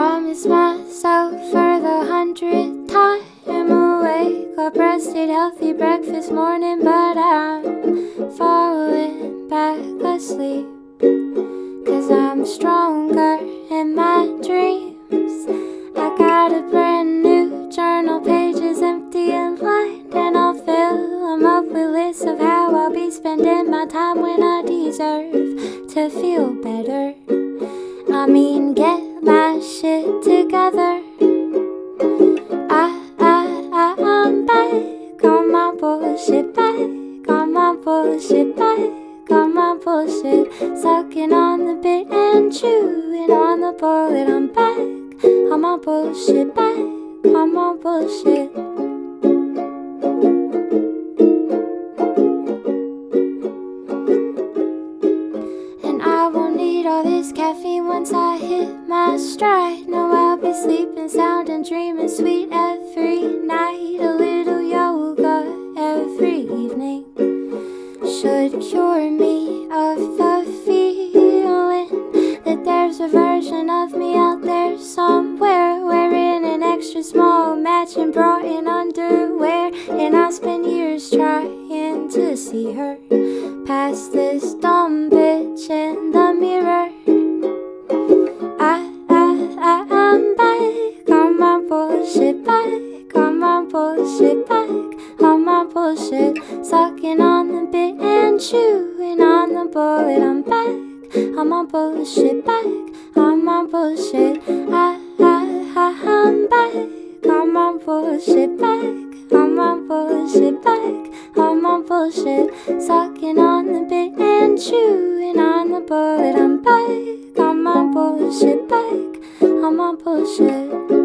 promised myself for the 100th time awake, got rested, healthy breakfast morning, but I'm falling back asleep. 'Cause I'm stronger in my dreams. I got a brand new journal, pages empty and lined, and I'll fill them up with lists of how I'll be spending my time when I deserve to feel better. I mean, get my shit together. I'm back on my bullshit, back on my bullshit, back on my bullshit, sucking on the bit and chewing on the bullet. I'm back on my bullshit, back on my bullshit. And I won't need all this caffeine once I hit my stride. No, I'll be sleeping sound and dreaming sweet every night. A little yoga every evening should cure me of the feeling that there's a version of me out there somewhere, wearing an extra small matching bra and underwear. And I spend years trying to see her past this dumb bitch in the mirror. I'm back on my bullshit, back on my bullshit, back on my bullshit, sucking on the bit and chewing on the bullet. I'm back on my bullshit, back on my bullshit. I'm back on my bullshit, back on my bullshit, back on my bullshit, sucking on the bit and chewing on the bullet. I'm back on my bullshit, back on my bullshit.